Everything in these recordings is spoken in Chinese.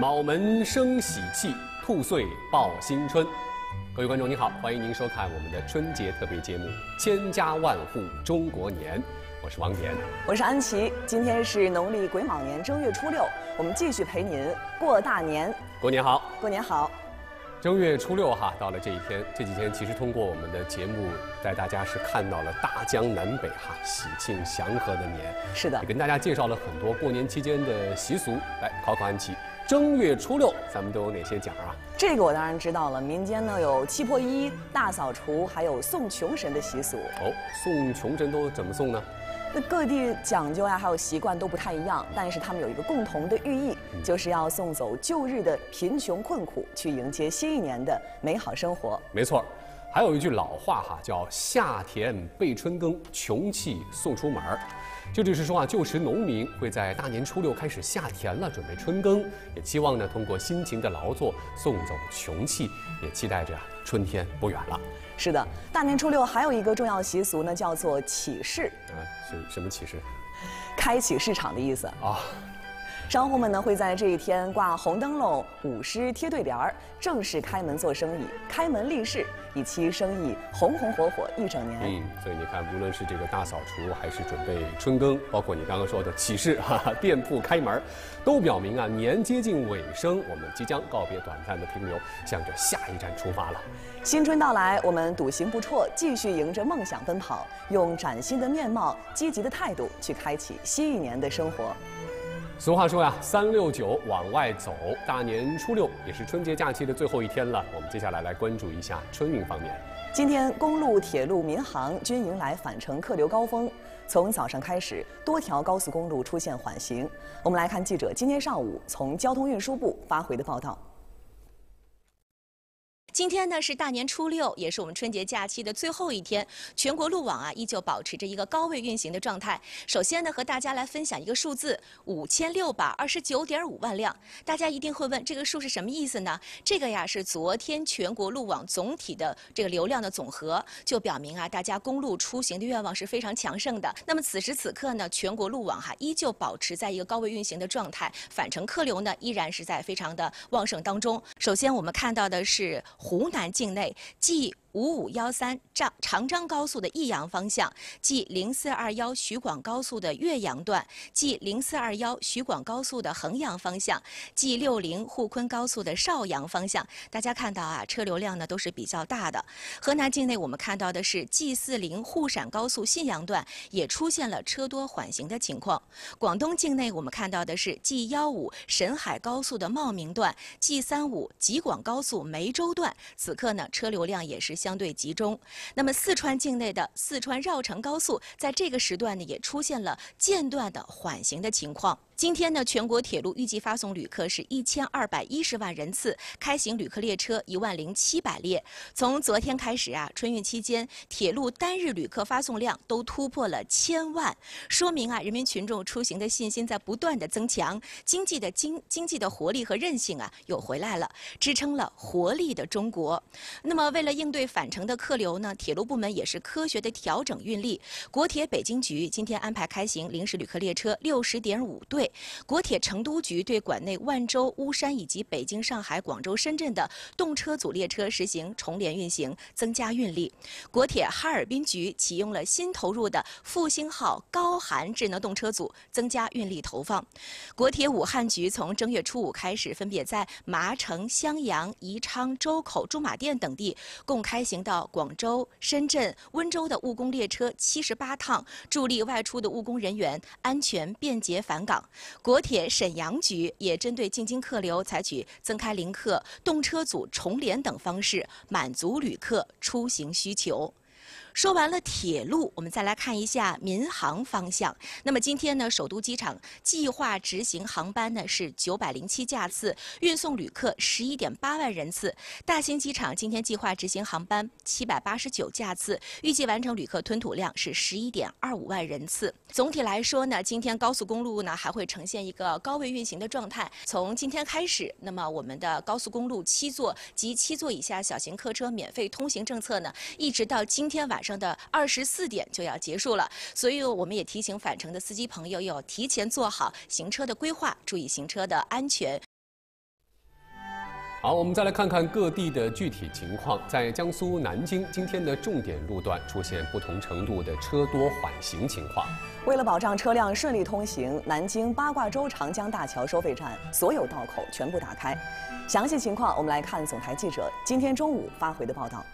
卯门生喜气，兔岁报新春。各位观众您好，欢迎您收看我们的春节特别节目《千家万户中国年》，我是王典， 我是安琪。今天是农历癸卯年正月初6，我们继续陪您过大年。 过年好， 过年好。 正月初6哈，到了这一天，这几天其实通过我们的节目，带大家是看到了大江南北哈喜庆祥和的年。 是的， 也跟大家介绍了很多过年期间的习俗。来考考安琪，正月初6咱们都有哪些讲啊？ 这个我当然知道了，民间呢有七破衣、大扫除，还有送穷神的习俗。 哦，送穷神都怎么送呢？ 那各地讲究呀，还有习惯都不太一样，但是他们有一个共同的寓意，就是要送走旧日的贫穷困苦，去迎接新一年的美好生活。 没错，还有一句老话哈，叫夏田备春耕，穷气送出门儿。这就是说啊，旧时农民会在大年初6开始下田了，准备春耕，也期望呢通过辛勤的劳作送走穷气，也期待着春天不远了。 是的，大年初6还有一个重要习俗呢，叫做起市。 是什么起市？ 开启市场的意思啊。 商户们呢会在这一天挂红灯笼、舞狮、贴对联儿，正式开门做生意，开门立市，以期生意红红火火一整年。 所以你看，无论是这个大扫除，还是准备春耕，包括你刚刚说的起市，店铺开门，都表明啊，年接近尾声，我们即将告别短暂的停留，向着下一站出发了。 新春到来，我们笃行不辍，继续迎着梦想奔跑，用崭新的面貌、积极的态度去开启新一年的生活。 俗话说呀，369往外走。大年初6也是春节假期的最后一天了，我们接下来来关注一下春运方面。 今天公路、铁路、民航均迎来返程客流高峰，从早上开始，多条高速公路出现缓行。我们来看记者今天上午从交通运输部发回的报道。 今天呢是大年初6，也是我们春节假期的最后一天。全国路网依旧保持着一个高位运行的状态。首先呢，和大家来分享一个数字：5629.5万辆。大家一定会问，这个数是什么意思呢？这个呀是昨天全国路网总体的这个流量的总和，就表明大家公路出行的愿望是非常强盛的。那么此时此刻呢，全国路网依旧保持在一个高位运行的状态，返程客流呢依然是在非常的旺盛当中。首先我们看到的是湖南境内继5513长张高速的益阳方向，继0421徐广高速的岳阳段，继0421徐广高速的衡阳方向，继60沪昆高速的邵阳方向。大家看到车流量呢都是比较大的。河南境内我们看到的是继40沪陕高速信阳段也出现了车多缓行的情况。广东境内我们看到的是继15沈海高速的茂名段，继35吉广高速梅州段，此刻呢车流量也是相对集中。那么四川境内的四川绕城高速在这个时段呢也出现了间断的缓行的情况。今天呢，全国铁路预计发送旅客是1210万人次，开行旅客列车10700列。从昨天开始春运期间铁路单日旅客发送量都突破了1000万，说明人民群众出行的信心在不断的增强，经济的活力和韧性又回来了，支撑了活力的中国。那么为了应对返程的客流呢，铁路部门也是科学的调整运力。国铁北京局今天安排开行临时旅客列车60.5对。国铁成都局对管内万州、巫山以及北京、上海、广州、深圳的动车组列车实行重联运行，增加运力。国铁哈尔滨局启用了新投入的复兴号高寒智能动车组，增加运力投放。国铁武汉局从正月初5开始，分别在麻城、襄阳、宜昌、周口、驻马店等地共开行到广州、深圳、温州的务工列车78趟，助力外出的务工人员安全便捷返岗。国铁沈阳局也针对进京客流，采取增开临客、动车组重联等方式，满足旅客出行需求。说完了铁路，我们再来看一下民航方向。那么今天呢，首都机场计划执行航班呢是907架次，运送旅客11.8万人次。大兴机场今天计划执行航班789架次，预计完成旅客吞吐量是11.25万人次。总体来说呢，今天高速公路呢还会呈现一个高位运行的状态。从今天开始，那么我们的高速公路7座及7座以下小型客车免费通行政策呢，一直到今天晚上的24点就要结束了。所以我们也提醒返程的司机朋友要提前做好行车的规划，注意行车的安全。 好，我们再来看看各地的具体情况。在江苏南京，今天的重点路段出现不同程度的车多缓行情况。 为了保障车辆顺利通行，南京八卦洲长江大桥收费站所有道口全部打开。详细情况，我们来看总台记者今天中午发回的报道。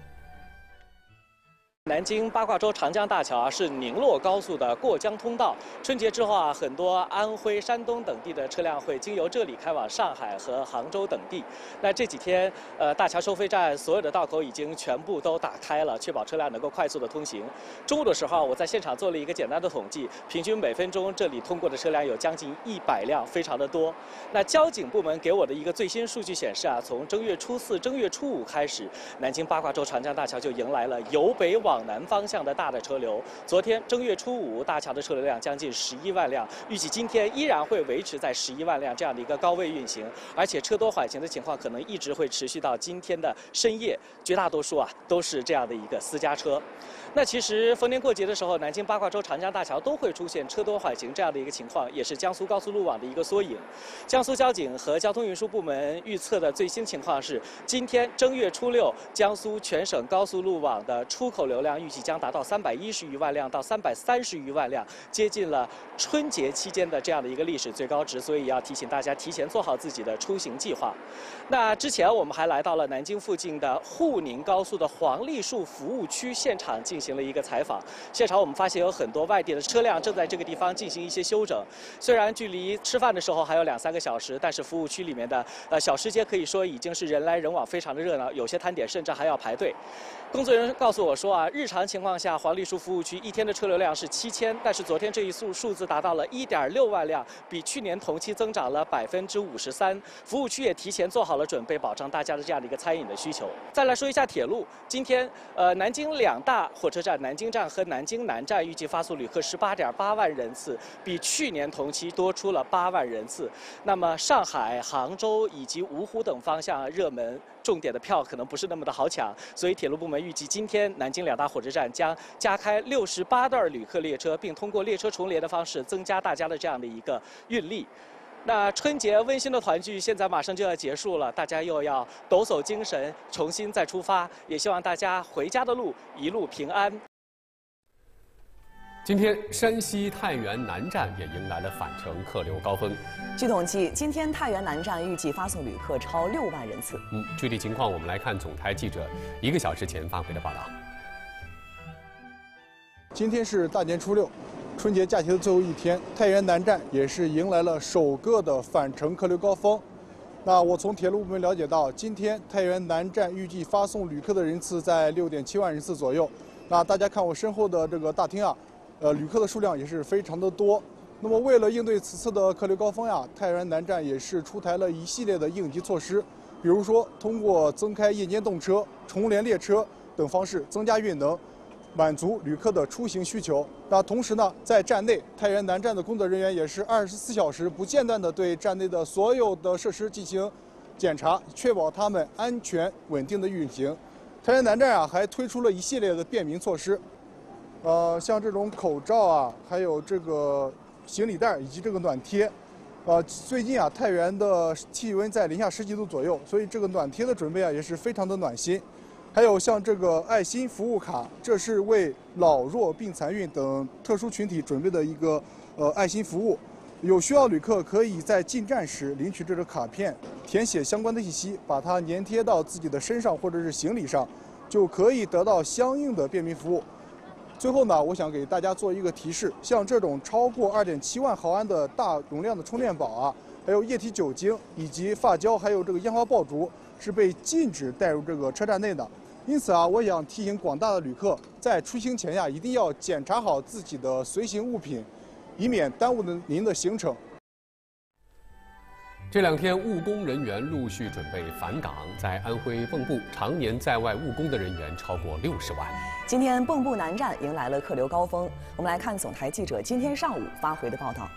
南京八卦洲长江大桥是宁洛高速的过江通道。春节之后很多安徽、山东等地的车辆会经由这里开往上海和杭州等地。那这几天，大桥收费站所有的道口已经全部都打开了，确保车辆能够快速的通行。中午的时候，我在现场做了一个简单的统计，平均每分钟这里通过的车辆有将近100辆，非常的多。那交警部门给我的一个最新数据显示从正月初4、正月初5开始，南京八卦洲长江大桥就迎来了由北往南方向的大的车流。昨天正月初5，大桥的车流量将近11万辆，预计今天依然会维持在11万辆这样的一个高位运行，而且车多缓行的情况可能一直会持续到今天的深夜，绝大多数都是这样的一个私家车。那其实逢年过节的时候，南京八卦洲长江大桥都会出现车多缓行这样的一个情况，也是江苏高速路网的一个缩影。江苏交警和交通运输部门预测的最新情况是，今天正月初6，江苏全省高速路网的出口流量预计将达到310余万辆到330余万辆，接近了春节期间的这样的一个历史最高值，所以要提醒大家提前做好自己的出行计划。那之前我们还来到了南京附近的沪宁高速的黄栗树服务区现场进行了一个采访。现场我们发现有很多外地的车辆正在这个地方进行一些休整，虽然距离吃饭的时候还有2-3个小时，但是服务区里面的小吃街可以说已经是人来人往，非常的热闹，有些摊点甚至还要排队。工作人员告诉我说日常情况下黄栗树服务区一天的车流量是7000，但是昨天这一数字达到了1.6万辆，比去年同期增长了53%。服务区也提前做好了准备，保障大家的这样的一个餐饮的需求。再来说一下铁路，今天南京2大火车站南京站和南京南站预计发送旅客18.8万人次，比去年同期多出了8万人次。那么上海、杭州以及芜湖等方向热门重点的票可能不是那么的好抢，所以铁路部门预计今天南京2大火车站将加开68对旅客列车，并通过列车重联的方式增加大家的这样的一个运力。那春节温馨的团聚现在马上就要结束了，大家又要抖擞精神，重新再出发，也希望大家回家的路一路平安。 今天，山西太原南站也迎来了返程客流高峰。 据统计，今天太原南站预计发送旅客超6万人次。 具体情况我们来看总台记者1个小时前发回的报道。 今天是大年初6，春节假期的最后一天，太原南站也是迎来了首个的返程客流高峰。那我从铁路部门了解到，今天太原南站预计发送旅客的人次在6.7万人次左右。那大家看我身后的这个大厅旅客的数量也是非常的多。那么为了应对此次的客流高峰太原南站也是出台了一系列的应急措施，比如说通过增开夜间动车、重联列车等方式增加运能，满足旅客的出行需求。那同时呢，在站内，太原南站的工作人员也是24小时不间断地对站内的所有的设施进行检查，确保它们安全稳定的运行。太原南站还推出了一系列的便民措施。像这种口罩还有这个行李袋以及这个暖贴，最近太原的气温在零下10几度左右，所以这个暖贴的准备也是非常的暖心。还有像这个爱心服务卡，这是为老弱病残孕等特殊群体准备的一个爱心服务。有需要旅客可以在进站时领取这个卡片，填写相关的信息，把它粘贴到自己的身上或者是行李上，就可以得到相应的便民服务。最后呢，我想给大家做一个提示，像这种超过2.7万毫安的大容量的充电宝还有液体酒精以及发胶，还有这个烟花爆竹是被禁止带入这个车站内的。因此我想提醒广大的旅客，在出行前一定要检查好自己的随行物品，以免耽误您的行程。 这2天，务工人员陆续准备返岗，在安徽蚌埠，常年在外务工的人员超过60万。 今天，蚌埠南站迎来了客流高峰。我们来看总台记者今天上午发回的报道。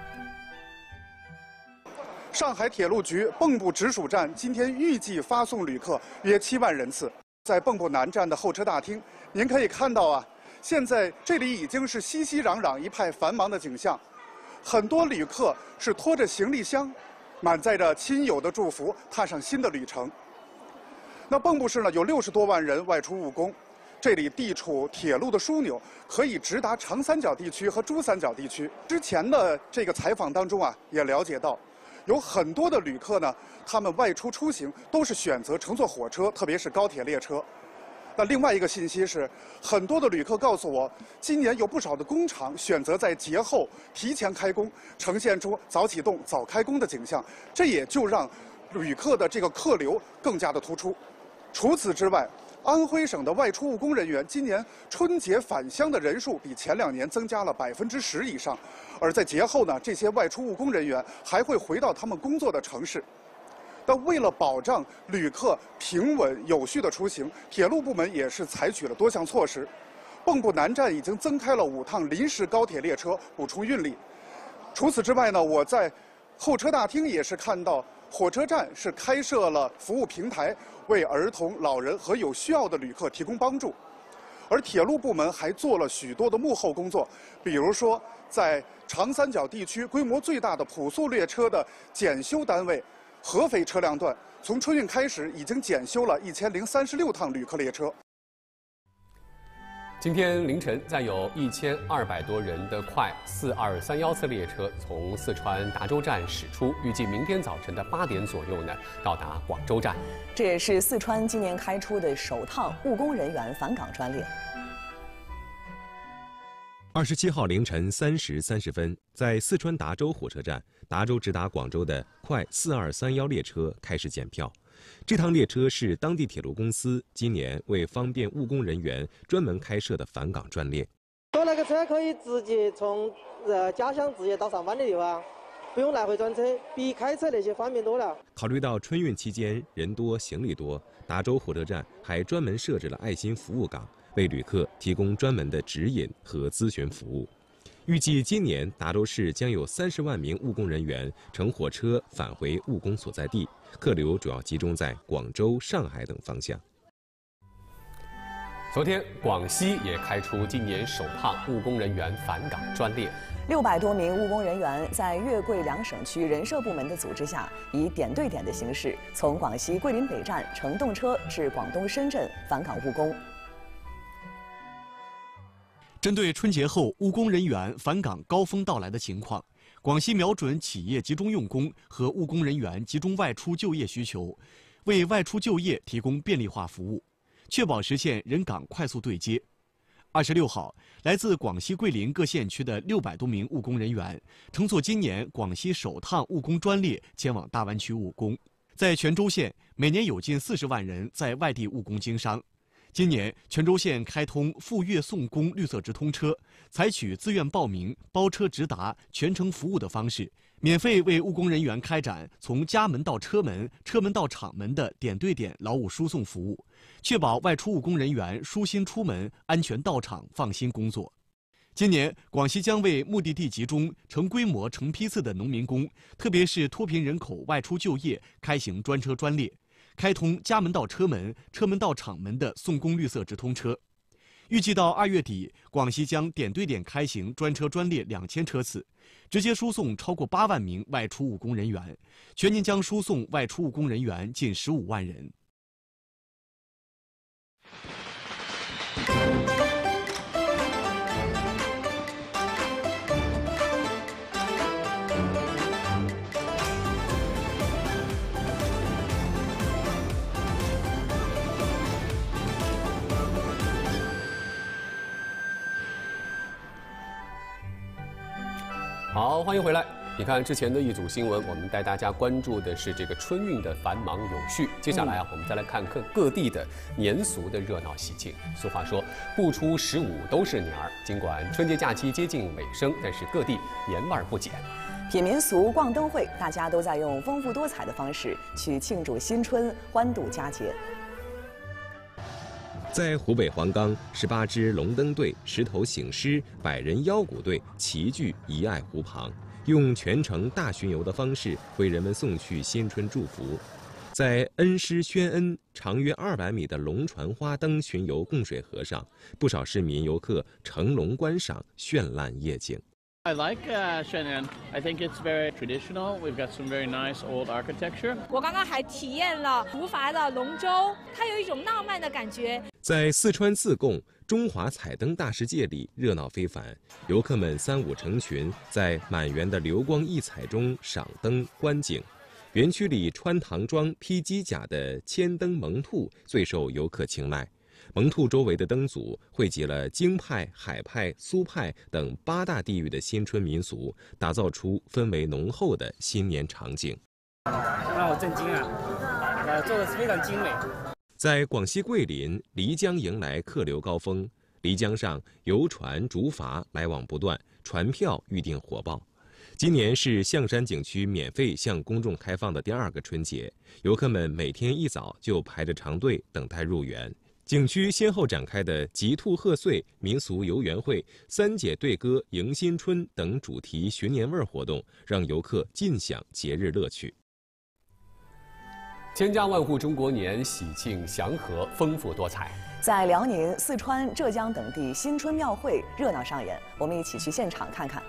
上海铁路局蚌埠直属站今天预计发送旅客约7万人次。在蚌埠南站的候车大厅，您可以看到现在这里已经是熙熙攘攘一派繁忙的景象，很多旅客是拖着行李箱， 满载着亲友的祝福，踏上新的旅程。那蚌埠市呢，有60多万人外出务工，这里地处铁路的枢纽，可以直达长三角地区和珠三角地区。之前的这个采访当中啊，也了解到，有很多的旅客呢，他们外出出行都是选择乘坐火车，特别是高铁列车。那另外一个信息是，很多的旅客告诉我，今年有不少的工厂选择在节后提前开工，呈现出早启动、早开工的景象，这也就让旅客的这个客流更加的突出。除此之外，安徽省的外出务工人员今年春节返乡的人数比前2年增加了10%以上，而在节后呢，这些外出务工人员还会回到他们工作的城市。但为了保障旅客平稳有序的出行，铁路部门也是采取了多项措施。蚌埠南站已经增开了5趟临时高铁列车，补充运力。除此之外呢，我在候车大厅也是看到火车站是开设了服务平台，为儿童、老人和有需要的旅客提供帮助。而铁路部门还做了许多的幕后工作，比如说在长三角地区规模最大的普速列车的检修单位合肥车辆段，从春运开始已经检修了1036趟旅客列车。 今天凌晨，再有1200多人的快4231次列车从四川达州站驶出，预计明天早晨的8点左右呢，到达广州站。 这也是四川今年开出的首趟务工人员返岗专列。 27号凌晨3时30分，在四川达州火车站，达州直达广州的快4231列车开始检票。这趟列车是当地铁路公司今年为方便务工人员专门开设的返岗专列。 坐那个车可以直接从家乡直接到上班的地方，不用来回转车，比开车那些方便多了。考虑到春运期间人多行李多，达州火车站还专门设置了爱心服务岗，为旅客提供专门的指引和咨询服务。预计今年达州市将有30万名务工人员乘火车返回务工所在地，客流主要集中在广州、上海等方向。 昨天，广西也开出今年首趟务工人员返岗专列。 600多名务工人员在粤桂2省区人社部门的组织下，以点对点的形式，从广西桂林北站乘动车至广东深圳返岗务工。 针对春节后务工人员返岗高峰到来的情况，广西瞄准企业集中用工和务工人员集中外出就业需求，为外出就业提供便利化服务，确保实现人岗快速对接。26号，来自广西桂林各县区的600多名务工人员乘坐今年广西首趟务工专列前往大湾区务工。在泉州县，每年有近40万人在外地务工经商。今年，泉州县开通赴粤送工绿色直通车，采取自愿报名、包车直达、全程服务的方式，免费为务工人员开展从家门到车门、车门到厂门的点对点劳务输送服务，确保外出务工人员舒心出门、安全到场、放心工作。今年，广西将为目的地集中、成规模、成批次的农民工，特别是脱贫人口外出就业，开行专车专列。开通家门到车门、车门到厂门的送工绿色直通车，预计到2月底，广西将点对点开行专车专列2000车次，直接输送超过8万名外出务工人员，全年将输送外出务工人员近15万人。 好，欢迎回来。你看之前的一组新闻，我们带大家关注的是这个春运的繁忙有序。接下来啊，我们再来看各地的年俗的热闹喜庆。俗话说，不出15都是年儿。尽管春节假期接近尾声，但是各地年味儿不减。 品民俗、逛灯会，大家都在用丰富多彩的方式去庆祝新春、欢度佳节。 在湖北黄冈，18支龙灯队、10头醒狮、100人腰鼓队齐聚怡爱湖旁，用全程大巡游的方式为人们送去新春祝福。在恩施宣恩长约200米的龙船花灯巡游供水河上，不少市民游客乘龙观赏绚烂夜景。 I like Shenyang. I think it's very traditional. We've got some very nice old architecture. 我刚刚还体验了竹筏的龙舟，它有一种浪漫的感觉。 在四川自贡中华彩灯大世界里热闹非凡，游客们三五成群，在满园的流光溢彩中赏灯观景。园区里穿唐装、披机甲的千灯蒙兔最受游客青睐。蒙兔周围的灯组汇集了京派、海派、苏派等8大地域的新春民俗，打造出氛围浓厚的新年场景。 让我震惊啊！做的非常精美。 在广西桂林，漓江迎来客流高峰，漓江上游船、竹筏来往不断，船票预订火爆。今年是象山景区免费向公众开放的第2个春节，游客们每天一早就排着长队等待入园。景区先后展开的吉兔贺岁、民俗游园会、3姐对歌、迎新春等主题寻年味活动，让游客尽享节日乐趣。 千家万户中国年，喜庆祥和，丰富多彩。 在辽宁、四川、浙江等地，新春庙会热闹上演，我们一起去现场看看。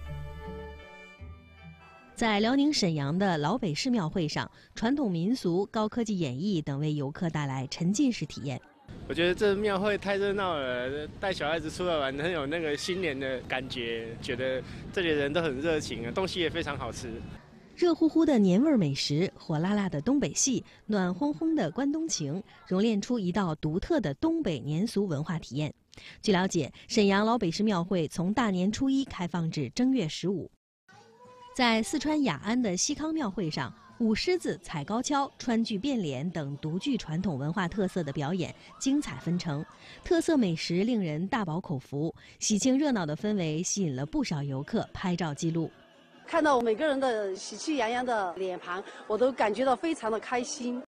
在辽宁沈阳的老北市庙会上，传统民俗、高科技演绎等为游客带来沉浸式体验。 我觉得这庙会太热闹了，带小孩子出来玩很有那个新年的感觉，觉得这里的人都很热情啊，东西也非常好吃。 热乎乎的年味美食，火辣辣的东北戏，暖烘烘的关东情，熔炼出一道独特的东北年俗文化体验。据了解，沈阳老北市庙会从大年初1开放至正月15。在四川雅安的西康庙会上，舞狮子、踩高跷、川剧变脸等独具传统文化特色的表演精彩纷呈，特色美食令人大饱口福，喜庆热闹的氛围吸引了不少游客拍照记录。 看到每个人的喜气洋洋的脸庞，我都感觉到非常的开心。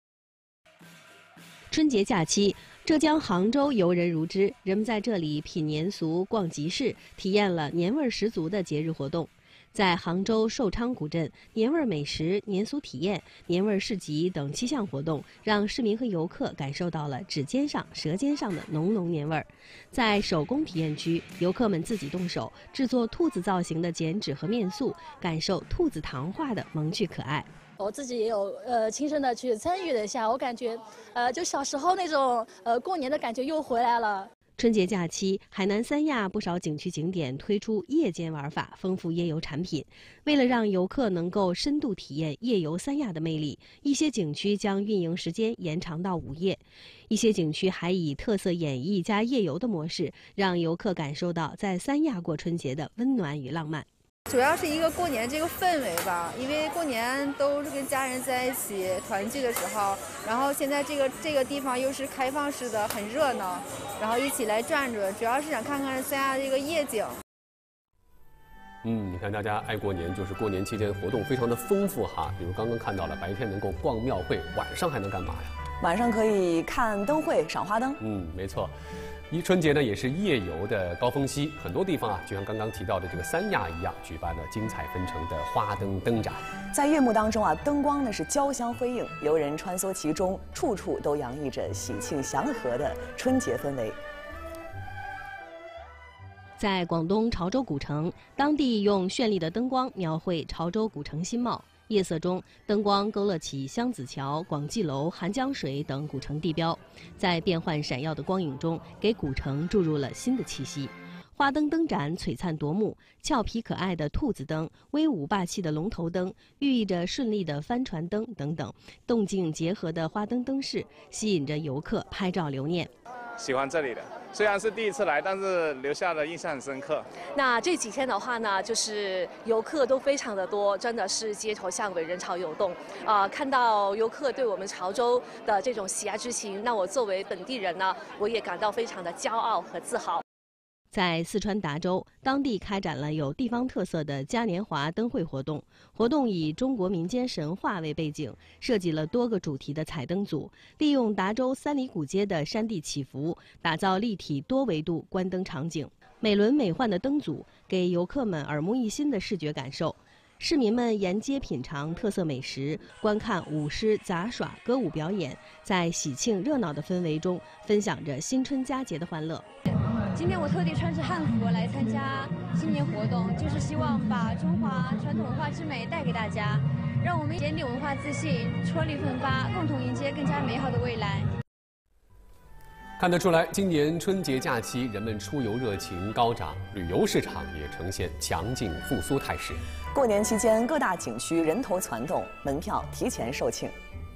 春节假期，浙江杭州游人如织，人们在这里品年俗、逛集市，体验了年味十足的节日活动。在杭州寿昌古镇，年味美食、年俗体验、年味市集等7项活动，让市民和游客感受到了指尖上、舌尖上的浓浓年味儿。在手工体验区，游客们自己动手制作兔子造型的剪纸和面塑，感受兔子糖画的萌趣可爱。 我自己也有亲身的去参与了一下，我感觉就小时候那种过年的感觉又回来了。 春节假期，海南三亚不少景区景点推出夜间玩法，丰富夜游产品。为了让游客能够深度体验夜游三亚的魅力，一些景区将运营时间延长到午夜，一些景区还以特色演绎加夜游的模式，让游客感受到在三亚过春节的温暖与浪漫。 主要是一个过年这个氛围吧，因为过年都是跟家人在一起团聚的时候，然后现在这个地方又是开放式的，很热闹，然后一起来转转，主要是想看看三亚这个夜景。 你看大家爱过年，就是过年期间活动非常的丰富哈，比如刚刚看到了，白天能够逛庙会，晚上还能干嘛呀？ 晚上可以看灯会、赏花灯。 没错。春节呢也是夜游的高峰期，很多地方啊，就像刚刚提到的这个三亚一样，举办了精彩纷呈的花灯灯展。 在夜幕当中啊，灯光呢是交相辉映，游人穿梭其中，处处都洋溢着喜庆祥和的春节氛围。 在广东潮州古城，当地用绚丽的灯光描绘潮州古城新貌。夜色中，灯光勾勒起香子桥、广济楼、韩江水等古城地标，在变幻闪耀的光影中，给古城注入了新的气息。花灯灯展璀璨夺目，俏皮可爱的兔子灯、威武霸气的龙头灯、寓意着顺利的帆船灯等等，动静结合的花灯灯饰，吸引着游客拍照留念。 喜欢这里的，虽然是第一次来，但是留下的印象很深刻。 那这几天的话呢，就是游客都非常的多，真的是街头巷尾人潮涌动。看到游客对我们潮州的这种喜爱之情，那我作为本地人呢，我也感到非常的骄傲和自豪。 在四川达州，当地开展了有地方特色的嘉年华灯会活动。活动以中国民间神话为背景，设计了多个主题的彩灯组，利用达州三里古街的山地起伏，打造立体多维度观灯场景。美轮美奂的灯组给游客们耳目一新的视觉感受。 市民们沿街品尝特色美食，观看舞狮、杂耍、歌舞表演，在喜庆热闹的氛围中，分享着新春佳节的欢乐。 今天我特地穿着汉服来参加新年活动，就是希望把中华传统文化之美带给大家，让我们坚定文化自信，踔厉奋发，共同迎接更加美好的未来。 看得出来，今年春节假期人们出游热情高涨，旅游市场也呈现强劲复苏态势。 过年期间，各大景区人头攒动，门票提前售罄。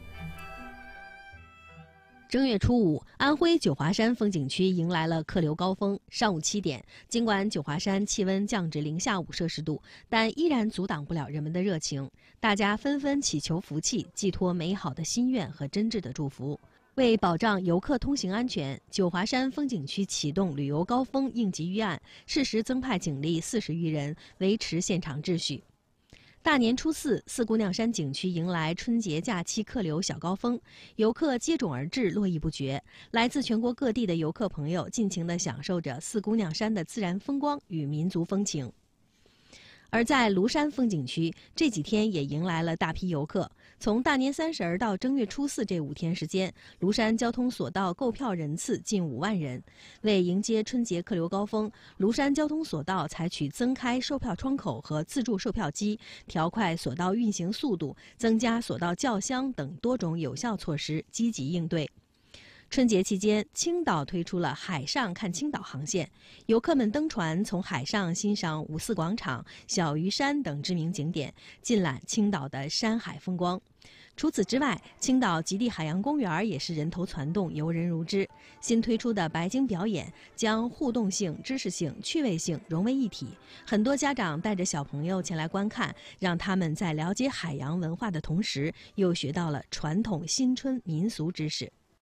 正月初5，安徽九华山风景区迎来了客流高峰。上午7点，尽管九华山气温降至-5°C，但依然阻挡不了人们的热情。大家纷纷祈求福气，寄托美好的心愿和真挚的祝福。为保障游客通行安全，九华山风景区启动旅游高峰应急预案，适时增派警力40余人，维持现场秩序。大年初4，四姑娘山景区迎来春节假期客流小高峰，游客接踵而至，络绎不绝。来自全国各地的游客朋友尽情地享受着四姑娘山的自然风光与民族风情。而在庐山风景区，这几天也迎来了大批游客。从大年30到正月初4这5天时间，庐山交通索道购票人次近5万人。为迎接春节客流高峰，庐山交通索道采取增开售票窗口和自助售票机，调快索道运行速度，增加索道轿厢等多种有效措施，积极应对。春节期间，青岛推出了海上看青岛航线，游客们登船从海上欣赏五四广场、小鱼山等知名景点，尽览青岛的山海风光。除此之外，青岛极地海洋公园也是人头攒动，游人如织。新推出的白鲸表演将互动性、知识性、趣味性融为一体，很多家长带着小朋友前来观看，让他们在了解海洋文化的同时，又学到了传统新春民俗知识。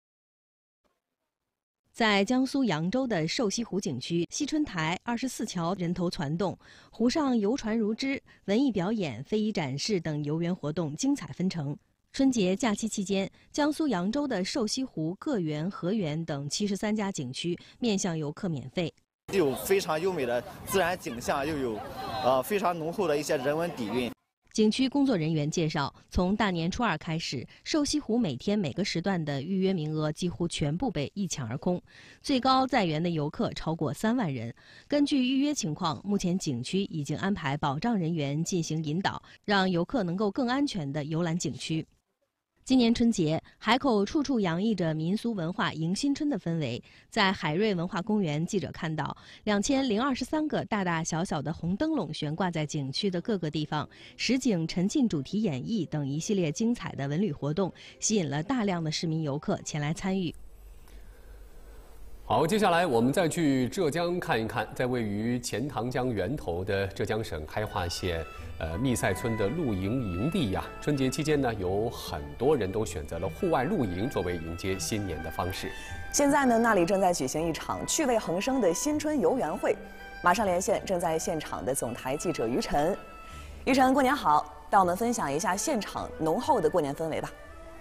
在江苏扬州的瘦西湖景区，西春台24桥人头攒动，湖上游船如织，文艺表演、非遗展示等游园活动精彩纷呈。春节假期期间，江苏扬州的瘦西湖、个园、河园等73家景区面向游客免费。 有非常优美的自然景象，又有非常浓厚的一些人文底蕴。 景区工作人员介绍，从大年初2开始，瘦西湖每天每个时段的预约名额几乎全部被一抢而空，最高在园的游客超过3万人。根据预约情况，目前景区已经安排保障人员进行引导，让游客能够更安全地游览景区。今年春节，海口处处洋溢着民俗文化迎新春的氛围。在海瑞文化公园，记者看到2023个大大小小的红灯笼悬挂在景区的各个地方，实景沉浸主题演绎等一系列精彩的文旅活动，吸引了大量的市民游客前来参与。 好，接下来我们再去浙江看一看，在位于钱塘江源头的浙江省开化县密赛村的露营营地呀，春节期间呢，有很多人都选择了户外露营作为迎接新年的方式。 现在呢，那里正在举行一场趣味横生的新春游园会。马上连线正在现场的总台记者于晨。于晨，过年好，带我们分享一下现场浓厚的过年氛围吧。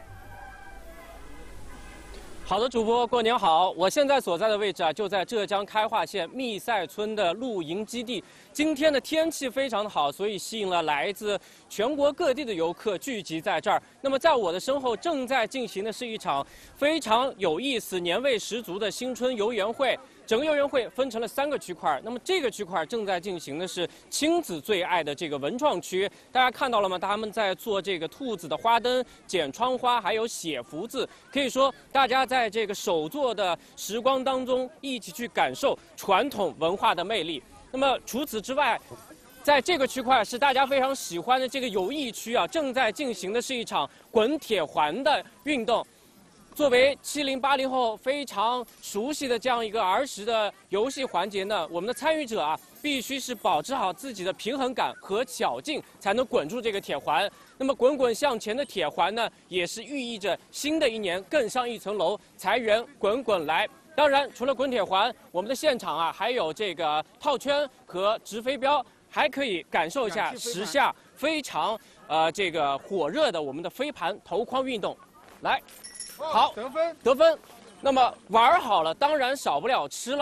好的，主播，过年好！我现在所在的位置啊，就在浙江开化县密赛村的露营基地。今天的天气非常的好，所以吸引了来自全国各地的游客聚集在这儿。那么在我的身后正在进行的是一场非常有意思、年味十足的新春游园会。整个游园会分成了3个区块，那么这个区块正在进行的是亲子最爱的这个文创区。大家看到了吗？他们在做这个兔子的花灯、剪窗花，还有写福字。可以说，大家在这个手作的时光当中，一起去感受传统文化的魅力。那么除此之外，在这个区块是大家非常喜欢的这个游艺区啊，正在进行的是一场滚铁环的运动。作为70、80后非常熟悉的这样一个儿时的游戏环节呢，我们的参与者啊，必须是保持好自己的平衡感和巧劲，才能滚出这个铁环。那么滚滚向前的铁环呢，也是寓意着新的一年更上一层楼，财源滚滚来。当然，除了滚铁环，我们的现场啊还有这个套圈和直飞镖，还可以感受一下时下非常这个火热的我们的飞盘投筐运动。来。好，得分。那么玩好了，当然少不了吃了。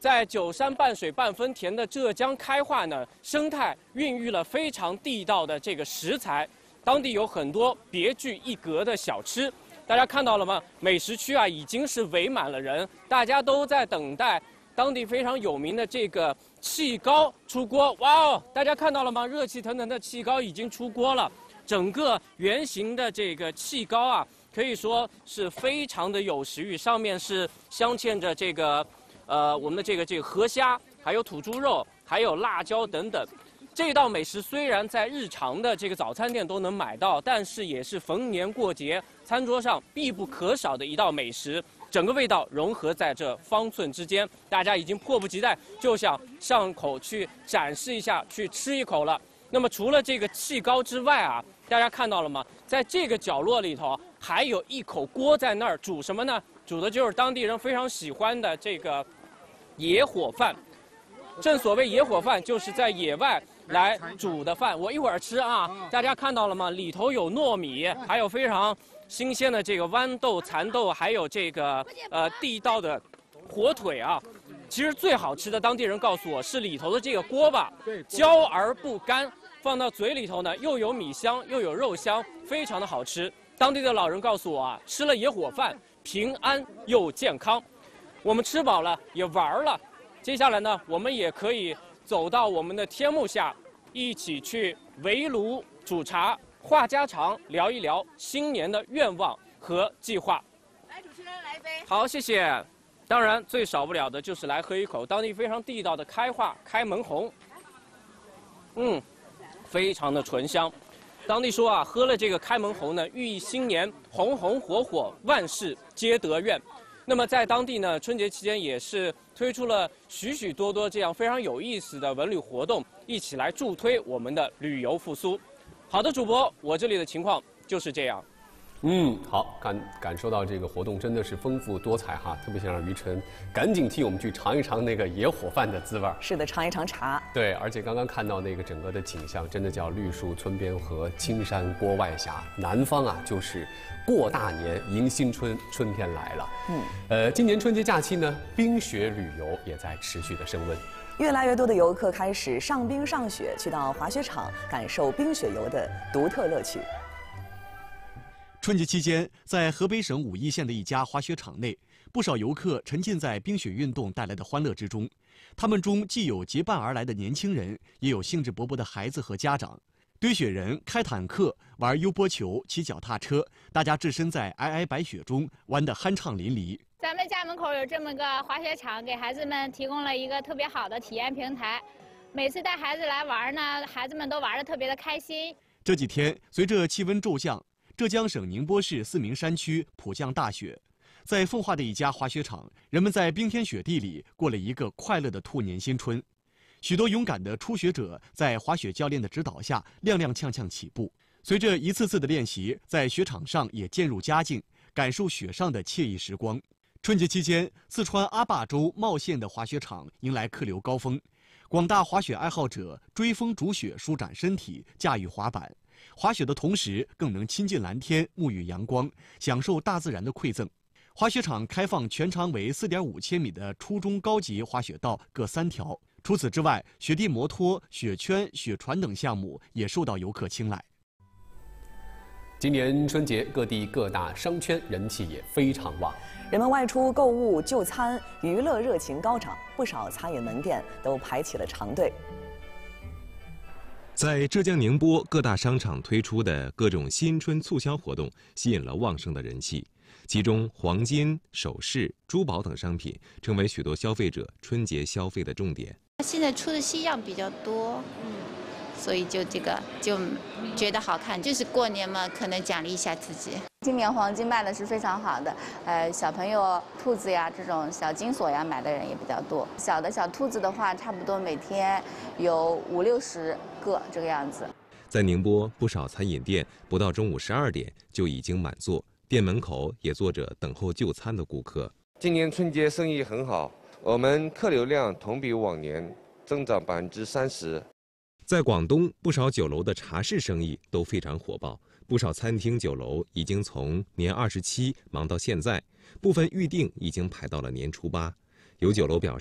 在九山半水半分田的浙江开化呢，生态孕育了非常地道的这个食材，当地有很多别具一格的小吃。大家看到了吗？美食区啊，已经是围满了人，大家都在等待当地非常有名的这个气糕出锅。哇哦，大家看到了吗？热气腾腾的气糕已经出锅了。整个圆形的这个气糕啊，可以说是非常的有食欲，上面是镶嵌着这个我们的这个河虾，还有土猪肉，还有辣椒等等。这道美食虽然在日常的这个早餐店都能买到，但是也是逢年过节餐桌上必不可少的一道美食。整个味道融合在这方寸之间，大家已经迫不及待就想上口去展示一下，去吃一口了。那么除了这个气糕之外啊，大家看到了吗？在这个角落里头还有一口锅在那儿煮什么呢？煮的就是当地人非常喜欢的这个野火饭。正所谓野火饭，就是在野外来煮的饭。我一会儿吃啊，大家看到了吗？里头有糯米，还有非常新鲜的这个豌豆、蚕豆，还有这个地道的火腿啊。其实最好吃的，当地人告诉我是里头的这个锅巴，焦而不干，放到嘴里头呢，又有米香又有肉香，非常的好吃。当地的老人告诉我啊，吃了野火饭，平安又健康。我们吃饱了，也玩了。接下来呢，我们也可以走到我们的天幕下，一起去围炉煮茶、话家常，聊一聊新年的愿望和计划。 来，主持人来一杯。 好，谢谢。当然，最少不了的就是来喝一口当地非常地道的开化开门红。非常的醇香。当地说啊，喝了这个开门红呢，寓意新年红红火火，万事皆得愿。那么在当地呢，春节期间也是推出了许许多多这样非常有意思的文旅活动，一起来助推我们的旅游复苏。好的，主播，我这里的情况就是这样。 好，感受到这个活动真的是丰富多彩哈，特别想让于晨赶紧替我们去尝一尝那个野火饭的滋味。 是的，尝一尝茶。 对，而且刚刚看到那个整个的景象，真的叫绿树村边合，青山郭外斜。南方啊，就是过大年迎新春，春天来了。今年春节假期呢，冰雪旅游也在持续的升温。 越来越多的游客开始上冰上雪，去到滑雪场感受冰雪游的独特乐趣。 春节期间，在河北省武义县的一家滑雪场内，不少游客沉浸在冰雪运动带来的欢乐之中。他们中既有结伴而来的年轻人，也有兴致勃勃的孩子和家长。堆雪人、开坦克、玩悠波球、骑脚踏车，大家置身在皑皑白雪中，玩得酣畅淋漓。 咱们家门口有这么个滑雪场，给孩子们提供了一个特别好的体验平台。每次带孩子来玩呢，孩子们都玩得特别的开心。 这几天，随着气温骤降，浙江省宁波市四明山区普降大雪，在奉化的一家滑雪场，人们在冰天雪地里过了一个快乐的兔年新春。许多勇敢的初学者在滑雪教练的指导下踉踉跄跄起步，随着一次次的练习，在雪场上也渐入佳境，感受雪上的惬意时光。春节期间，四川阿坝州茂县的滑雪场迎来客流高峰，广大滑雪爱好者追风逐雪，舒展身体，驾驭滑板。滑雪的同时，更能亲近蓝天，沐浴阳光，享受大自然的馈赠。滑雪场开放全长为4.5千米的初中高级滑雪道各3条。除此之外，雪地摩托、雪圈、雪船等项目也受到游客青睐。 今年春节，各地各大商圈人气也非常旺， 人们外出购物、就餐、娱乐热情高涨，不少餐饮门店都排起了长队。 在浙江宁波，各大商场推出的各种新春促销活动吸引了旺盛的人气，其中黄金、首饰、珠宝等商品成为许多消费者春节消费的重点。 现在出的新样比较多，所以就这个就觉得好看，就是过年嘛，可能奖励一下自己。 今年黄金卖的是非常好的，小朋友兔子呀这种小金锁呀买的人也比较多。小的小兔子的话，差不多每天有50-60个这个样子。 在宁波，不少餐饮店不到中午12点就已经满座，店门口也坐着等候就餐的顾客。 今年春节生意很好，我们客流量同比往年增长30%。 在广东，不少酒楼的茶室生意都非常火爆，不少餐厅酒楼已经从年27忙到现在，部分预订已经排到了年初8。有酒楼表示，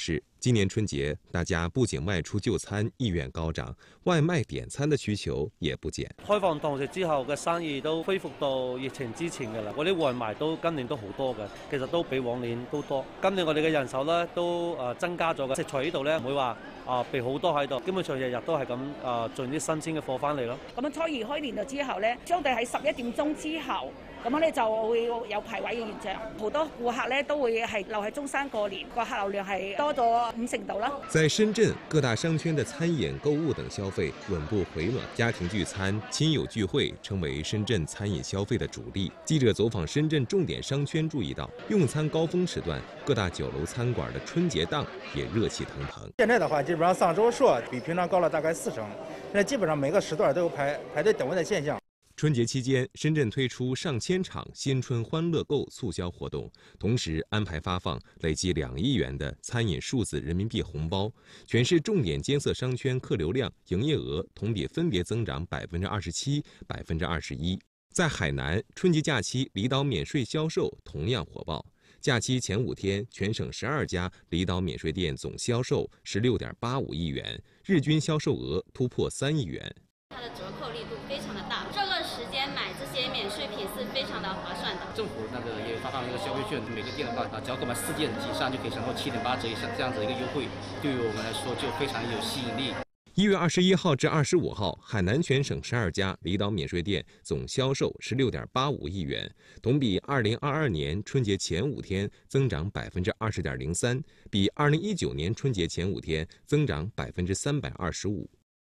今年春节，大家不仅外出就餐意願高漲，外賣點餐的需求也不減。 開放堂食之後嘅生意都恢復到疫情之前㗎啦，嗰啲外賣今年都好多嘅，其實都比往年都多。今年我哋嘅人手咧都增加咗嘅，食材呢度咧唔會話備好多喺度，基本上日日都係咁進啲新鮮嘅貨翻嚟咯。 咁樣初二開年度之後咧，相對喺11點鐘之後。咁樣咧就會有排位嘅現象，好多顧客咧都會係留喺中山過年，個客流量係多咗50%度啦。 在深圳各大商圈的餐飲、購物等消費穩步回暖，家庭聚餐、親友聚會成為深圳餐飲消費的主力。記者走訪深圳重點商圈，注意到用餐高峰時段，各大酒樓餐館的春節檔也熱氣騰騰。 現在的話，基本上上週數比平常高了大概40%，現在基本上每個時段都有排隊等位的現象。 春節期間，深圳推出上千場新春歡樂購促銷活動，同時安排發放累計2億元的餐飲數字人民幣紅包。全市重點監測商圈客流量、營業額同比分別增長27%、21%。在海南，春節假期離島免稅銷售同樣火爆。假期前5天，全省12家離島免稅店總銷售16.85億元，日均銷售額突破3億元。 它的折扣力度非常的大，这个时间买这些免税品是非常的划算的。 政府也发放了一个消费券，每个店的话只要购买4件以上就可以享受7.8折以上这样子一个优惠，对于我们来说就非常有吸引力。 1月21號至25號，海南全省12家離島免稅店總銷售16.85億元，同比2022年春節前5天增長20.03%，比2019年春節前5天增長325%。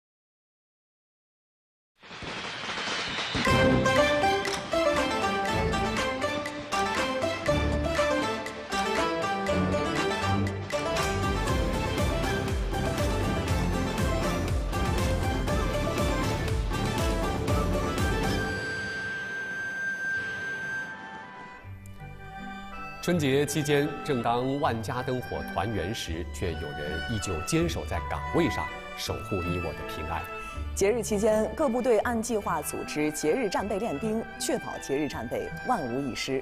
春节期间，正当万家灯火团圆时，却有人依旧坚守在岗位上，守护你我的平安。 节日期间，各部队按计划组织节日战备练兵，确保节日战备万无一失。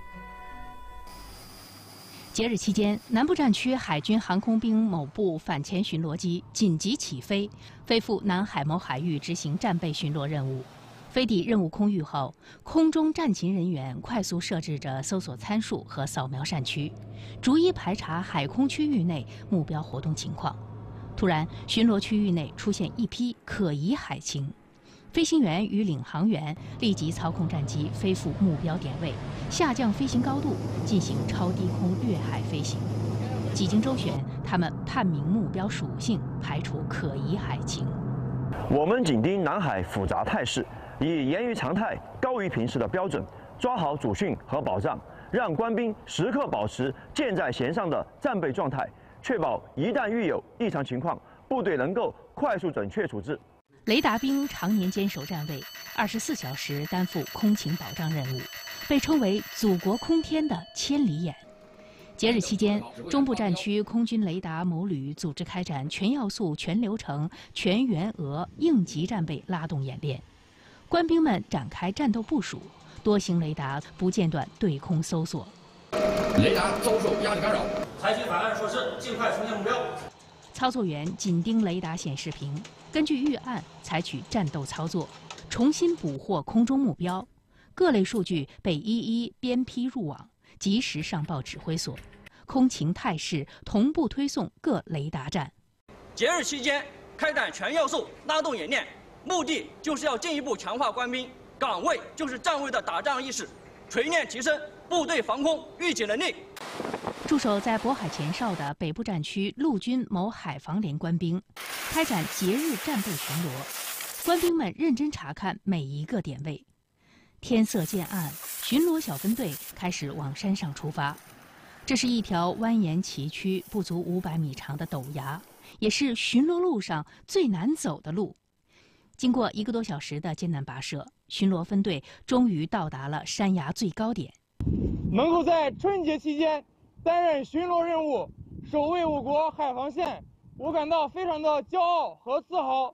节日期间，南部战区海军航空兵某部反潜巡逻机紧急起飞，飞赴南海某海域执行战备巡逻任务。飞抵任务空域后，空中战勤人员快速设置着搜索参数和扫描扇区，逐一排查海空区域内目标活动情况。突然，巡逻区域内出现一批可疑海情，飞行员与领航员立即操控战机飞赴目标点位，下降飞行高度，进行超低空越海飞行。几经周旋，他们判明目标属性，排除可疑海情。 我们紧盯南海复杂态势，以严于常态、高于平时的标准，抓好主训和保障，让官兵时刻保持箭在弦上的战备状态，确保一旦遇有异常情况，部队能够快速准确处置。 雷达兵常年坚守站位，24小时担负空情保障任务，被称为“祖国空天”的千里眼。节日期间，中部战区空军雷达某旅组织开展全要素、全流程、全员额应急战备拉动演练，官兵们展开战斗部署，多型雷达不间断对空搜索。 雷达遭受压力干扰，采取反岸措施，尽快重现目标。 操作员紧盯雷达显示屏，根据预案采取战斗操作，重新捕获空中目标。各类数据被一一编批入网，及时上报指挥所，空情态势同步推送各雷达站。 节日期间开展全要素拉动演练，目的就是要进一步强化官兵岗位就是站位的打仗意识，锤炼提升部队防空预警能力。 驻守在渤海前哨的北部战区陆军某海防连官兵开展节日战备巡逻，官兵们认真查看每一个点位。天色渐暗，巡逻小分队开始往山上出发。这是一条蜿蜒崎岖、不足500米长的陡崖，也是巡逻路上最难走的路。经过1个多小时的艰难跋涉，巡逻分队终于到达了山崖最高点。 能够在春节期间担任巡逻任务，守卫我国海防线，我感到非常的骄傲和自豪。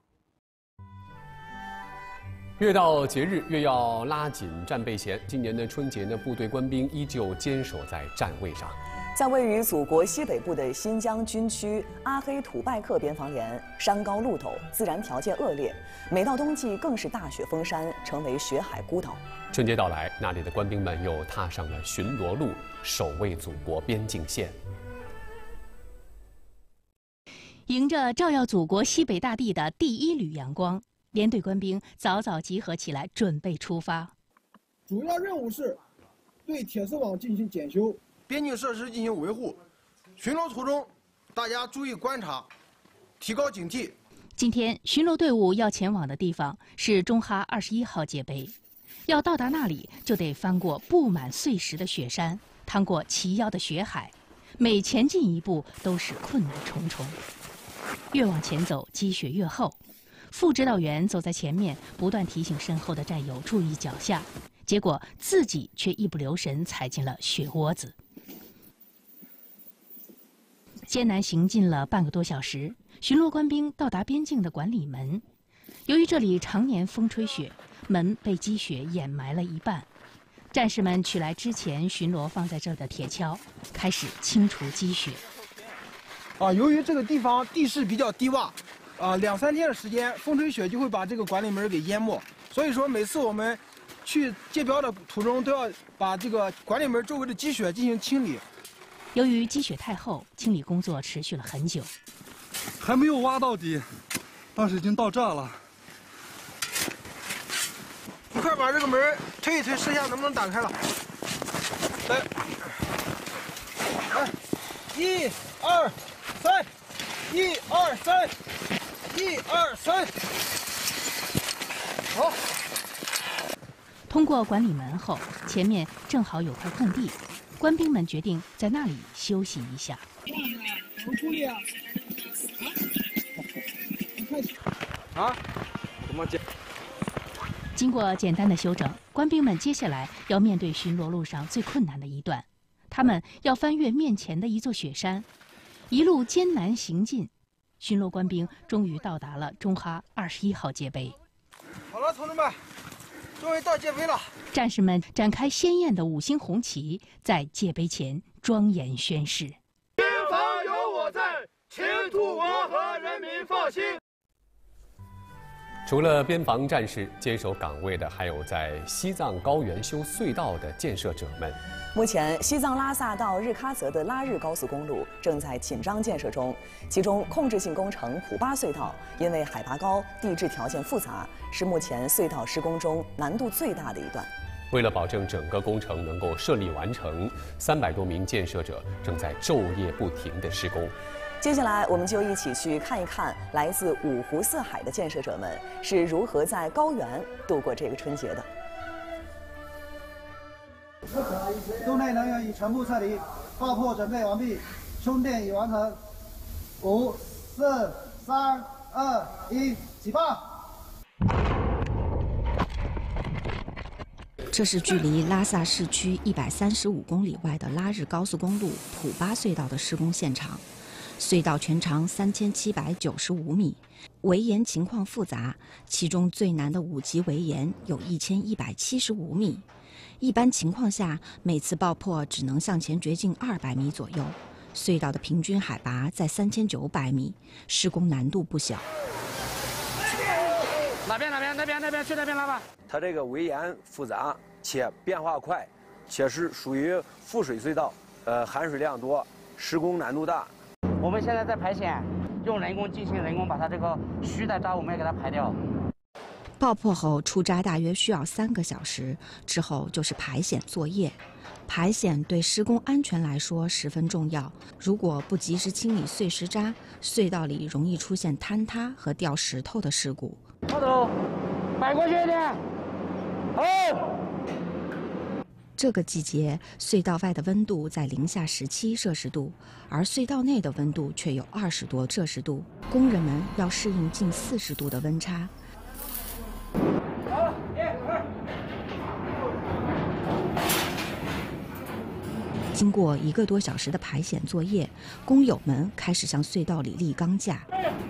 越到节日，越要拉紧战备弦。今年的春节呢，部队官兵依旧坚守在站位上。 在位于祖国西北部的新疆军区阿黑土拜克边防连，山高路陡，自然条件恶劣，每到冬季更是大雪封山，成为雪海孤岛。 春节到来，那里的官兵们又踏上了巡逻路，守卫祖国边境线。 迎着照耀祖国西北大地的第一缕阳光，连队官兵早早集合起来，准备出发。 主要任务是对铁丝网进行检修， 边境设施进行维护。巡逻途中，大家注意观察，提高警惕。 今天巡逻队伍要前往的地方是中哈21号界碑，要到达那里就得翻过布满碎石的雪山，趟过齐腰的雪海，每前进一步都是困难重重。越往前走，积雪越厚。副指导员走在前面，不断提醒身后的战友注意脚下，结果自己却一不留神踩进了雪窝子。艰难行进了半个多小时，巡逻官兵到达边境的管理门。由于这里常年风吹雪，门被积雪掩埋了一半。战士们取来之前巡逻放在这儿的铁锹，开始清除积雪。 由于这个地方地势比较低洼，2、3天的时间，风吹雪就会把这个管理门给淹没。所以说，每次我们去界标的途中，都要把这个管理门周围的积雪进行清理。 由于积雪太厚，清理工作持续了很久， 还没有挖到底，但是已经到这了。你快把这个门推一推，试一下能不能打开了。来，1、2、3。1、2、3，1、2、3，好。 通过管理门后，前面正好有块空地，官兵们决定在那里休息一下。 怎么处理啊？怎么解？ 经过简单的修整，官兵们接下来要面对巡逻路上最困难的一段，他们要翻越面前的一座雪山。一路艰难行进，巡逻官兵终于到达了中哈21号界碑。 好了，同志们，终于到界碑了。 战士们展开鲜艳的5星红旗，在界碑前庄严宣誓： 边防有我在，前途我和人民放心。 除了边防战士，坚守岗位的还有在西藏高原修隧道的建设者们。 目前，西藏拉萨到日喀则的拉日高速公路正在紧张建设中，其中控制性工程普巴隧道因为海拔高、地质条件复杂，是目前隧道施工中难度最大的一段。 为了保证整个工程能够顺利完成，300多名建设者正在昼夜不停地施工。 接下来，我们就一起去看一看来自5湖4海的建设者们是如何在高原度过这个春节的。 洞内能源已全部撤离，爆破准备完毕，充电已完成。5、4、3、2、1，起爆！ 这是距离拉萨市区135公里外的拉日高速公路普巴隧道的施工现场。隧道全长3795米，围岩情况复杂，其中最难的5级围岩有1175米。一般情况下，每次爆破只能向前掘进200米左右。隧道的平均海拔在3900米，施工难度不小。 那边，去那边拉吧。 它这个围岩复杂且变化快，且是属于覆水隧道，含水量多，施工难度大。 我们现在在排险，用人工进行人工把它这个虚的渣我们也给它排掉。 爆破后出渣大约需要3个小时，之后就是排险作业。排险对施工安全来说十分重要，如果不及时清理碎石渣，隧道里容易出现坍塌和掉石头的事故。 好走，摆过去一点。好。 这个季节，隧道外的温度在零下17摄氏度，而隧道内的温度却有20多摄氏度，工人们要适应近40度的温差。经过1个多小时的排险作业，工友们开始向隧道里立钢架。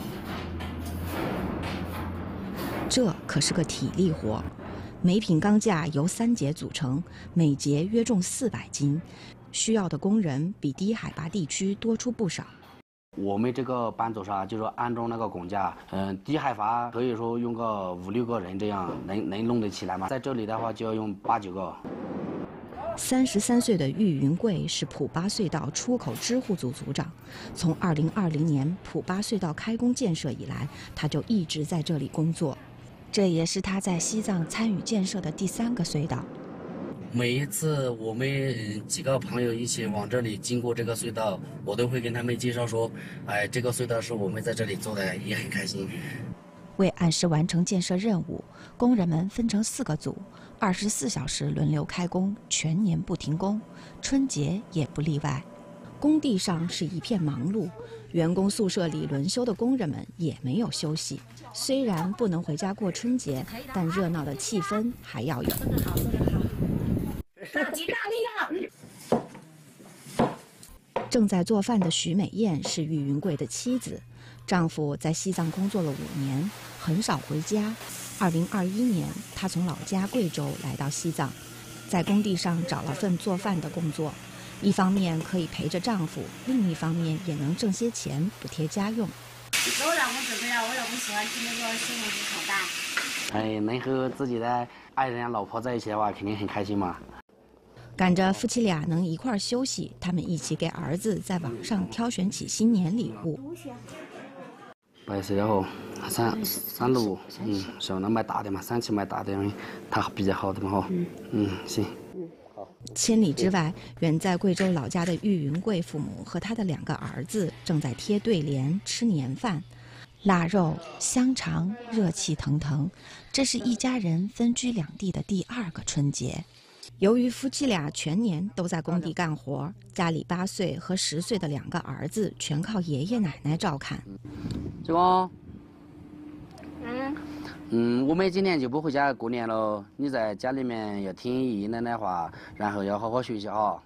这可是个体力活。每品钢架由3节组成，每节约重400斤， 需要的工人比低海拔地区多出不少。 我们这个班组上就是安装那个工架，低海拔可以说用个5、6个人这样能弄得起来吗？在这里的话就要用8、9个。 33岁的郁云贵是普巴隧道出口支护组组长。从2020年普巴隧道开工建设以来，他就一直在这里工作。这也是他在西藏参与建设的第3个隧道。 每一次我们几个朋友一起往这里经过这个隧道，我都会跟他们介绍说，哎，这个隧道是我们在这里做的，也很开心。 为按时完成建设任务，工人们分成4个组，24小时轮流开工，全年不停工，春节也不例外。工地上是一片忙碌，员工宿舍里轮休的工人们也没有休息。虽然不能回家过春节，但热闹的气氛还要有。正在做饭的徐美燕是郁云贵的妻子，丈夫在西藏工作了5年，很少回家。2021年，她从老家贵州来到西藏，在工地上找了份做饭的工作，一方面可以陪着丈夫，另一方面也能挣些钱补贴家用。 我老公准备了，我老公喜欢吃那个西红柿炒蛋。 哎，能和自己的爱人、老婆在一起的话，肯定很开心嘛。 赶着夫妻俩能一块儿休息，他们一起给儿子在网上挑选起新年礼物。 白色的话，35，小的买大的嘛，37买大的，因为它比较好的嘛哈。行。 千里之外，远在贵州老家的郁云贵父母和他的2个儿子正在贴对联吃年饭，腊肉、香肠，热气腾腾。这是一家人分居2地的第2个春节。由于夫妻俩全年都在工地干活，家里8岁和10岁的2个儿子全靠爷爷奶奶照看。 这个，我们今年就不回家过年了，你在家里面要听爷爷奶奶话，然后要好好学习哈。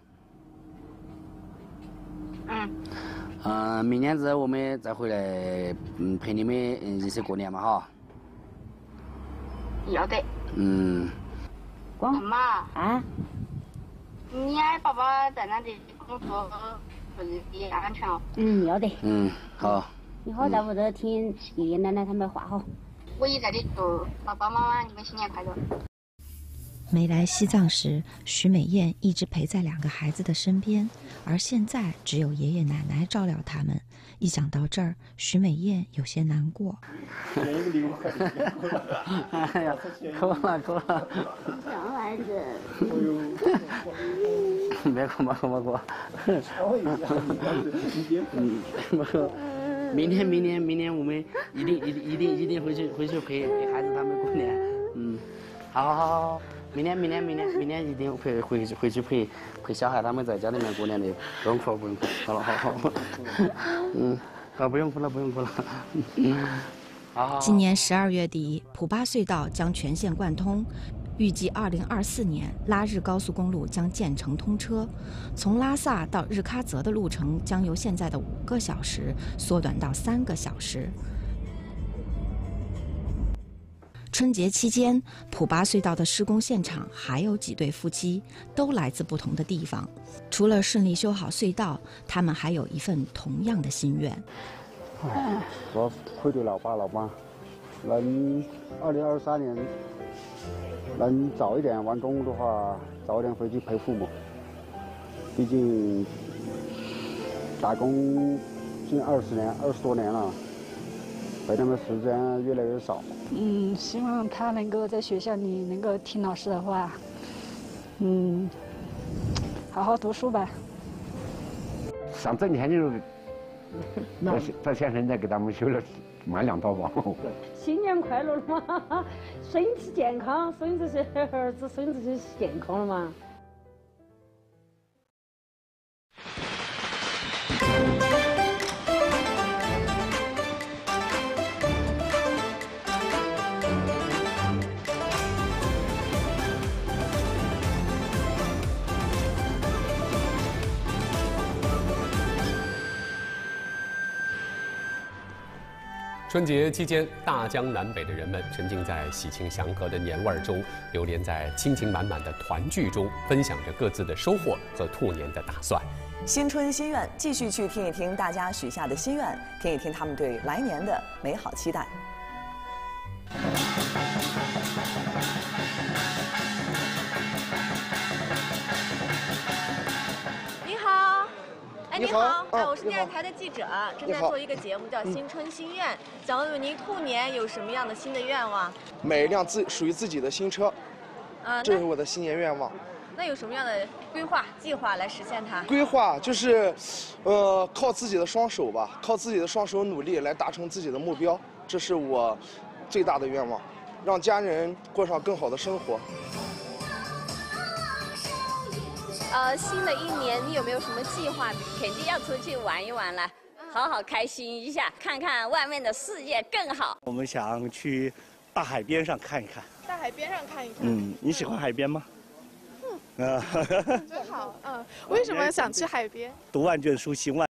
明年子我们再回来，陪你们一起过年嘛哈。 要得。 妈妈啊，你爸爸在那里工作，注意安全哦。 要得。 好。 以后在屋头听爷爷奶奶他们话哈。 我也在这里祝爸爸妈妈你们新年快乐。 没来西藏时，徐美燕一直陪在2个孩子的身边，而现在只有爷爷奶奶照料他们。一想到这儿，徐美燕有些难过。 哎呀，哭了。 小孩子。 别哭。明年我们一定回去陪孩子他们过年。好，明年一定回去陪小孩他们在家里面过年的，不用哭。好了，好，不用哭了。好。 今年12月底，普巴隧道将全线贯通。预计2024年，拉日高速公路将建成通车，从拉萨到日喀则的路程将由现在的5个小时缩短到3个小时。春节期间，普巴隧道的施工现场还有几对夫妻，都来自不同的地方。除了顺利修好隧道，他们还有一份同样的心愿。 我愧对老爸，能2023年能早一点完工的话，早一点回去陪父母。毕竟打工近20多年了，陪他们时间越来越少。 希望他能够在学校里能够听老师的话，好好读书吧。 想挣钱就是在县城再给他们修了买2套房。 新年快乐了嘛，身体健康，孙子儿子孙子就健康了嘛。 春节期间，大江南北的人们沉浸在喜庆祥和的年味儿中，流连在亲情满满的团聚中，分享着各自的收获和兔年的打算。 新春心愿，继续去听一听大家许下的心愿，听一听他们对来年的美好期待。 你好。哎，你好， 哎， 我是电视台的记者，正在做一个节目叫《新春心愿》，想问问您兔年有什么样的新的愿望？ 买一辆属于自己的新车，这是我的新年愿望。 那有什么样的规划、计划来实现它？ 规划就是，靠自己的双手吧，靠自己的双手努力来达成自己的目标，这是我最大的愿望，让家人过上更好的生活。 新的一年你有没有什么计划？肯定要出去玩一玩了，好好开心一下，看看外面的世界更好。 我们想去大海边上看一看。 大海边上看一看。 你喜欢海边吗？ 真好。为什么想去海边？ 读万卷书，行万。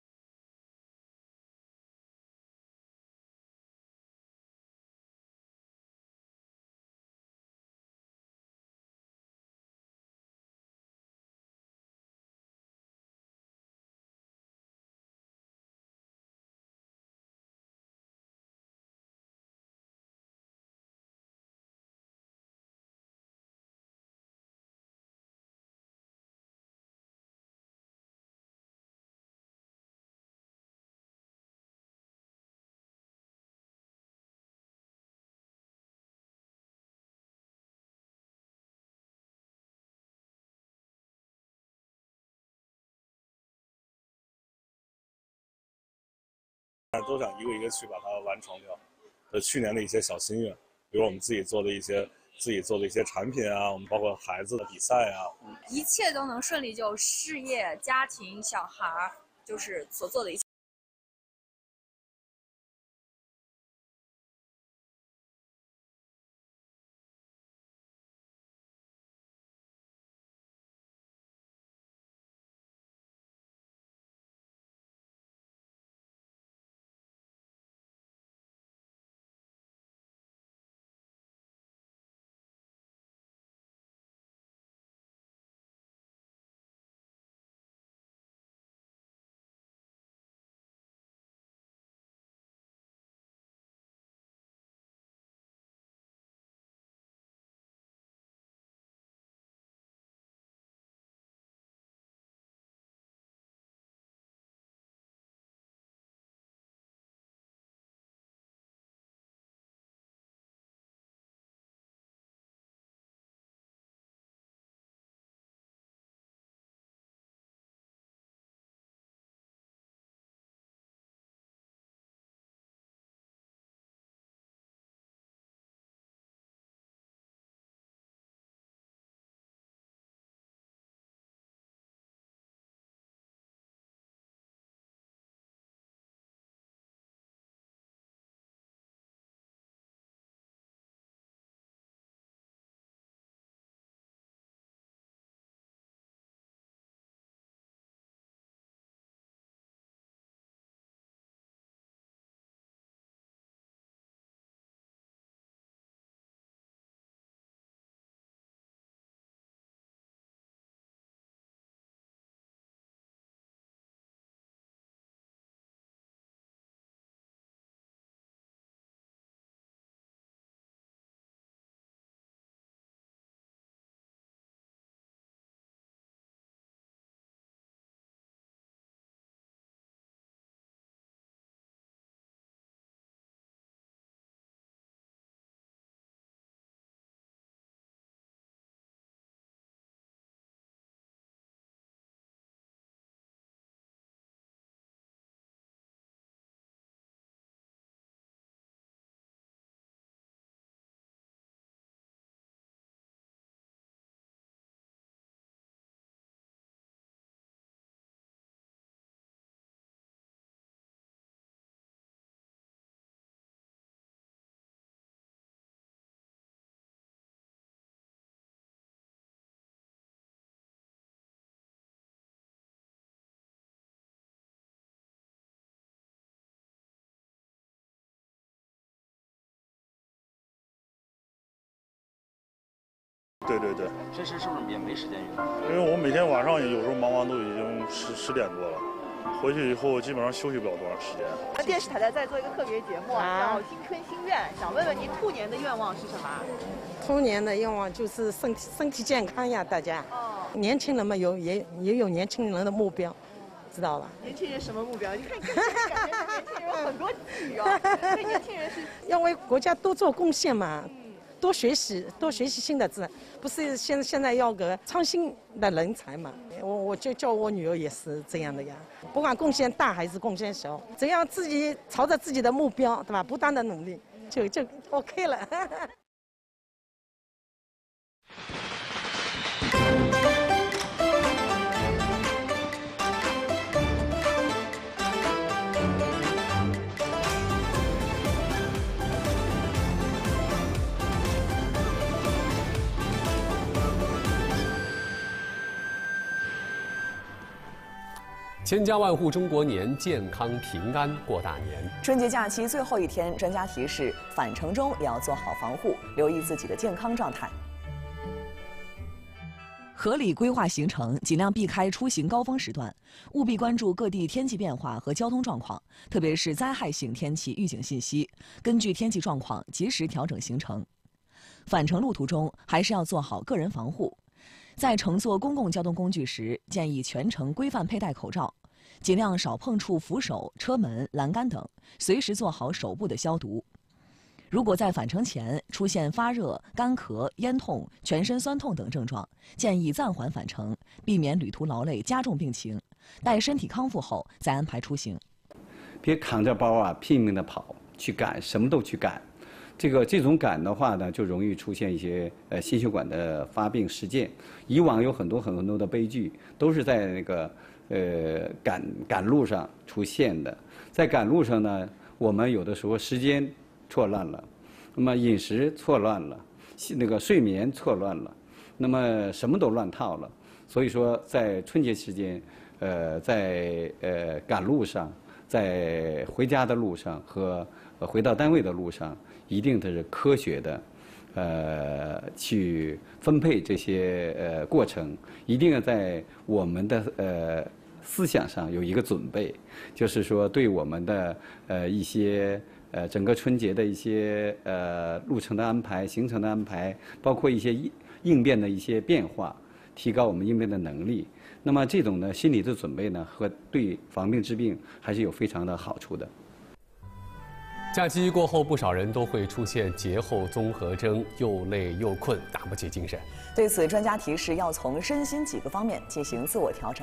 都想一个一个去把它完成掉。去年的一些小心愿，比如我们自己做的一些产品啊，我们包括孩子的比赛啊， 一切都能顺利，就事业、家庭、小孩儿，就是所做的一切。 对对对。 平时是不是也没时间运动？ 因为我每天晚上有时候忙完都已经10点多了，回去以后基本上休息不了多长时间。 那电视台在做一个特别节目，叫《新春心愿》，想问问您兔年的愿望是什么？ 兔年的愿望就是身体健康呀，大家。年轻人嘛，也有年轻人的目标，知道吧？ 年轻人什么目标？你看，感觉年轻人有很多寄语啊。对年轻人是要为国家多做贡献嘛，多学习新的字，不是现在要个创新的人才嘛？我就叫我女儿也是这样的呀，不管贡献大还是贡献小，只要自己朝着自己的目标，对吧？不断的努力，就 OK 了。 千家万户中国年，健康平安过大年。 春节假期最后一天，专家提示返程中也要做好防护，留意自己的健康状态。合理规划行程，尽量避开出行高峰时段，务必关注各地天气变化和交通状况，特别是灾害性天气预警信息，根据天气状况及时调整行程。返程路途中还是要做好个人防护，在乘坐公共交通工具时，建议全程规范佩戴口罩。尽量少碰触扶手、车门、栏杆等，随时做好手部的消毒。如果在返程前出现发热、干咳、咽痛、全身酸痛等症状，建议暂缓返程，避免旅途劳累加重病情。待身体康复后再安排出行。 别扛着包啊，拼命的跑去赶，什么都去赶。这种赶的话呢，就容易出现一些心血管的发病事件。以往有很多的悲剧，都是在那个赶路上出现的。在赶路上呢，我们有的时候时间错乱了，那么饮食错乱了，那个睡眠错乱了，那么什么都乱套了。所以说，在春节期间，在赶路上，在回家的路上和回到单位的路上，一定的是科学的，去分配这些过程，一定要在我们的思想上有一个准备，就是说对我们的一些整个春节的一些路程的安排、行程的安排，包括一些应变的一些变化，提高我们应变的能力。那么这种呢心理的准备呢，和对防病治病还是有非常的好处的。 假期过后，不少人都会出现节后综合征，又累又困，打不起精神。 对此，专家提示要从身心几个方面进行自我调整。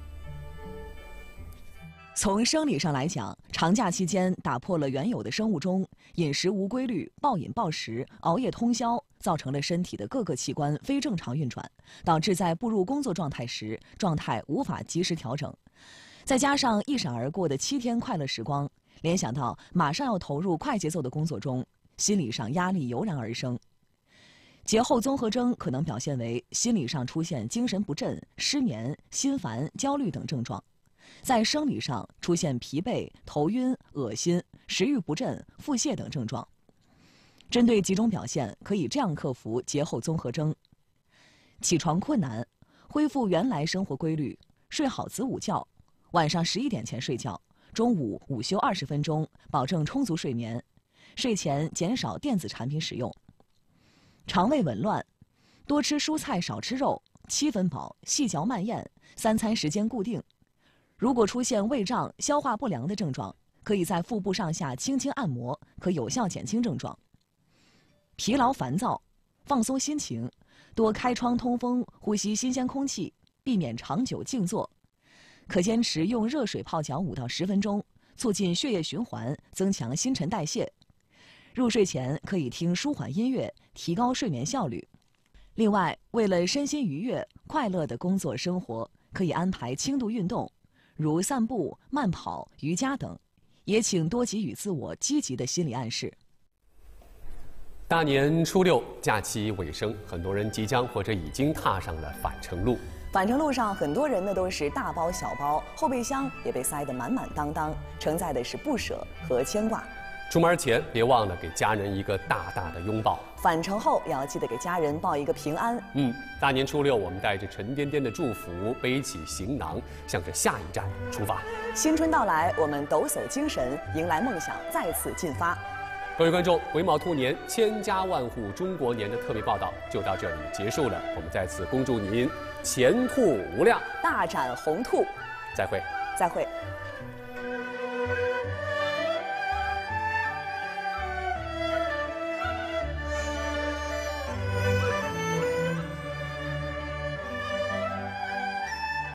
从生理上来讲，长假期间打破了原有的生物钟，饮食无规律、暴饮暴食、熬夜通宵，造成了身体的各个器官非正常运转，导致在步入工作状态时，状态无法及时调整。再加上一闪而过的7天快乐时光，联想到马上要投入快节奏的工作中，心理上压力油然而生。节后综合征可能表现为心理上出现精神不振、失眠、心烦、焦虑等症状。在生理上出现疲惫、头晕、恶心、食欲不振、腹泻等症状。针对几种表现，可以这样克服节后综合征：起床困难，恢复原来生活规律，睡好子午觉，晚上11点前睡觉，中午午休20分钟，保证充足睡眠，睡前减少电子产品使用。肠胃紊乱，多吃蔬菜少吃肉，7分饱，细嚼慢咽，3餐时间固定。如果出现胃胀、消化不良的症状，可以在腹部上下轻轻按摩，可有效减轻症状。疲劳烦躁，放松心情，多开窗通风，呼吸新鲜空气，避免长久静坐。可坚持用热水泡脚5到10分钟，促进血液循环，增强新陈代谢。入睡前可以听舒缓音乐，提高睡眠效率。另外，为了身心愉悦、快乐的工作生活，可以安排轻度运动，如散步、慢跑、瑜伽等，也请多给予自我积极的心理暗示。 大年初6，假期尾声，很多人即将或者已经踏上了返程路。 返程路上，很多人呢都是大包小包，后备箱也被塞得满满当当，承载的是不舍和牵挂。 出门前别忘了给家人一个大大的拥抱， 返程后也要记得给家人报一个平安。 大年初六，我们带着沉甸甸的祝福，背起行囊，向着下一站出发。 新春到来，我们抖擞精神，迎来梦想再次进发。 各位观众，癸卯兔年千家万户中国年的特别报道就到这里结束了。我们再次恭祝您前兔无量， 大展宏兔。 再会。 再会。